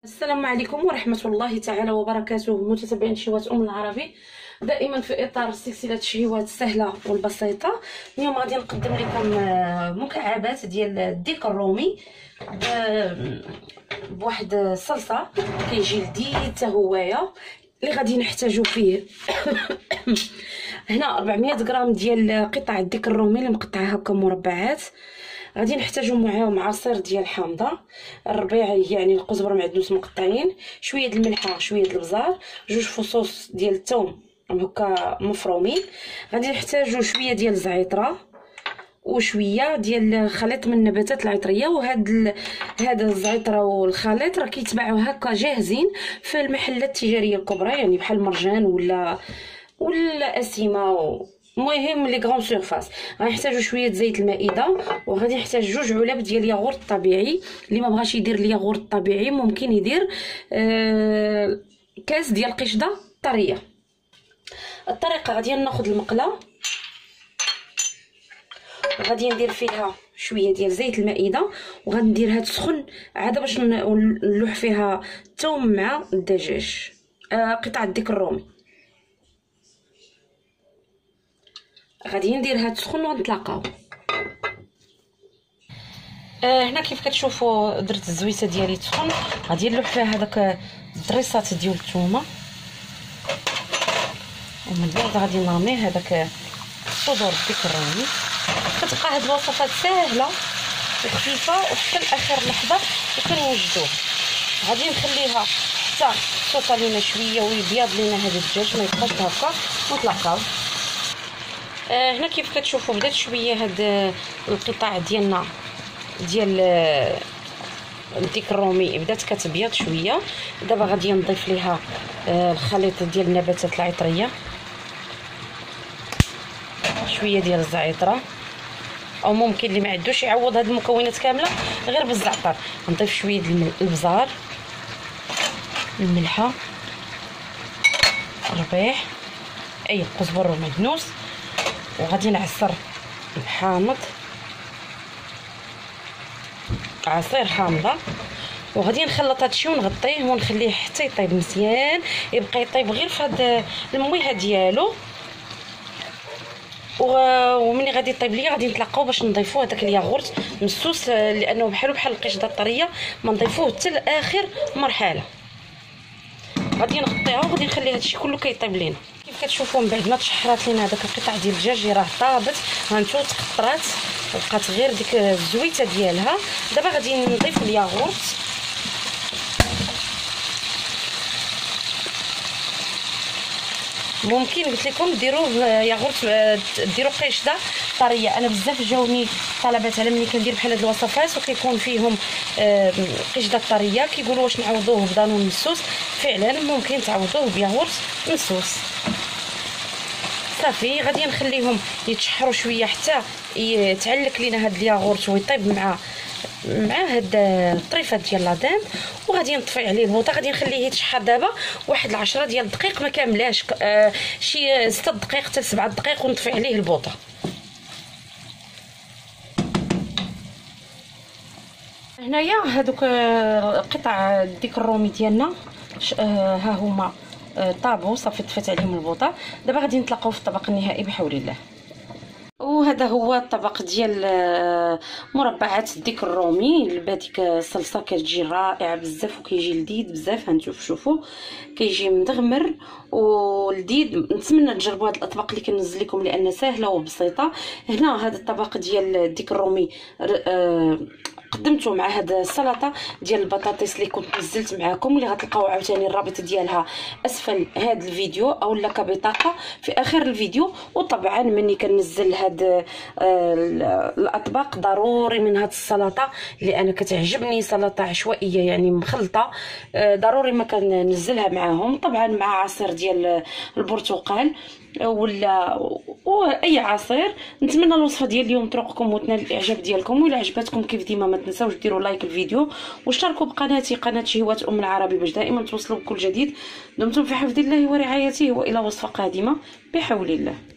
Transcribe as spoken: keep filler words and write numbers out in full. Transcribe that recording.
السلام عليكم ورحمة الله تعالى وبركاته، متتبعين شهوات أم العربي، دائما في إطار سلسلة الشهوات السهلة والبسيطة. اليوم غادي نقدم لكم مكعبات ديال الديك الرومي بواحد الصلصة كيجي لذيذ حتى هوايا. اللي غادي نحتاجو فيه هنا أربعمية غرام ديال قطع الديك الرومي اللي مقطعه هكا مربعات. غادي نحتاجو معاهم عصير ديال حامضه، الربيع يعني القزبر معدنوس مقطعين، شويه د الملحه، شويه د البزار، جوج فصوص ديال الثوم هكا مفرومين. غادي نحتاجو شويه ديال الزعتره وشويه ديال خليط من النباتات العطريه. وهاد ال... هذا الزعتره والخليط راه كيتباعوا هكا جاهزين في المحلات التجاريه الكبرى، يعني بحال مرجان ولا ولا اسيمه و... المهم لي غران سيرفاس. غنحتاجو شويه زيت المائده، وغادي نحتاج جوج علب ديال الياغورت الطبيعي. اللي ما بغاش يدير الياغورت الطبيعي ممكن يدير آه كاس ديال القشده طريه. الطريقه غادي ناخذ المقله، غادي ندير فيها شويه ديال زيت المائده، وغنديرها تسخن عاد باش نلوح فيها الثوم مع الدجاج آه قطع الديك الرومي. غادي نديرها تسخن ونتلاقاو. آه هنا كيف كتشوفوا درت الزويته ديالي تسخن، غادي نلوح فيها هذاك الدريسات ديال الثومه، ومن بعد غادي نرمي هذاك صدور الديك الرومي. كتبقى هاد الوصفات ساهله وخفيفه وحتى لاخر لحظه وكنوجدوها. غادي نخليها حتى توصل لينا شويه ويبيض لينا هذا الدجاج، ما يبقاش هكا، ونطلقاو. آه هنا كيف كتشوفوا بدات شويه هاد القطع ديالنا ديال الديك الرومي بدات كتبيض شويه. دابا غادي نضيف ليها آه الخليط ديال النباتات العطريه، شويه ديال الزعتره، او ممكن اللي ما عندوش يعوض هاد المكونات كامله غير بالزعتر. نضيف شويه ديال البزار، الملحه، الربيع، اي القزبر والمعدنوس، وغادي نعصر الحامض، عصير حامضه، وغادي نخلط هادشي ونغطيه ونخليه حتى يطيب مزيان. يبقى يطيب غير في هاد المويه ديالو، ومني غادي يطيب ليا غادي نتلاقاو باش نضيفوا هذاك الياغورت مسوس، لانه بحالو بحال القشده الطريه ما نضيفوه حتى لاخر مرحله. غادي نغطيها وغادي نخلي هادشي كله كيطيب لينا. كيف كتشوفوا من بعد ما تشحرات لينا هذاك القطع ديال الدجاج راه طابت، هانتو تخطرات وبقات غير ديك الزويته ديالها. دابا غادي نضيف الياغورت، ممكن قلت لكم ديروه ياغورت ديروا قشده طريه. انا بزاف جاوني طلبات على ملي كندير بحال هاد الوصفات وكيكون فيهم قشده طريه كيقولوا واش نعوضوه بدانون مسوس. فعلا ممكن تعوضوه بياغورت مسوس. صافي غادي نخليهم يتشحروا شويه حتى يتعلك لينا هاد الياغورت ويطيب مع مع هاد الطريفات ديال لادام، وغادي نطفي عليه البوطه. غادي نخليه يتشحر دابا واحد العشرة ديال الدقائق، ما كاملاش، آه شي ستة دقائق حتى سبعة دقائق، ونطفي عليه البوطه. هنايا هادوك قطع ديك الرومي ديالنا آه ها هما آه طابوا صافي، طفيت عليهم البوطه. دابا غادي نتلاقاو في الطبق النهائي بحول الله. وهذا هو الطبق ديال مربعات الديك الرومي. هذيك الصلصه كتجي رائعه بزاف وكيجي لذيذ بزاف. هانتوما شوفوا كيجي مدغمر ولذيذ. نتمنى تجربوا هذا الاطباق اللي كننزل لكم لان سهله وبسيطه. هنا هذا الطبق ديال الديك الرومي قدمته مع هذا السلطه ديال البطاطس اللي كنت نزلت معكم، اللي غتلقاو عاوتاني الرابط ديالها اسفل هذا الفيديو او لك بطاقه في اخر الفيديو. وطبعا مني كنزل هاد الاطباق ضروري من هاد السلطه اللي انا كتعجبني، سلطه عشوائيه يعني مخلطه، ضروري ما كننزلها معاهم. طبعا مع عصير ديال البرتقال ولا واي عصير. نتمنى الوصفه ديال اليوم تروقكم وتنال الاعجاب ديالكم، وإلا عجبتكم كيف ديما ما تنساوش ديروا لايك الفيديو واشتركوا بقناتي قناه شهوات ام العربي باش دائما توصلوا بكل جديد. دمتم في حفظ الله ورعايته، والى وصفه قادمه بحول الله.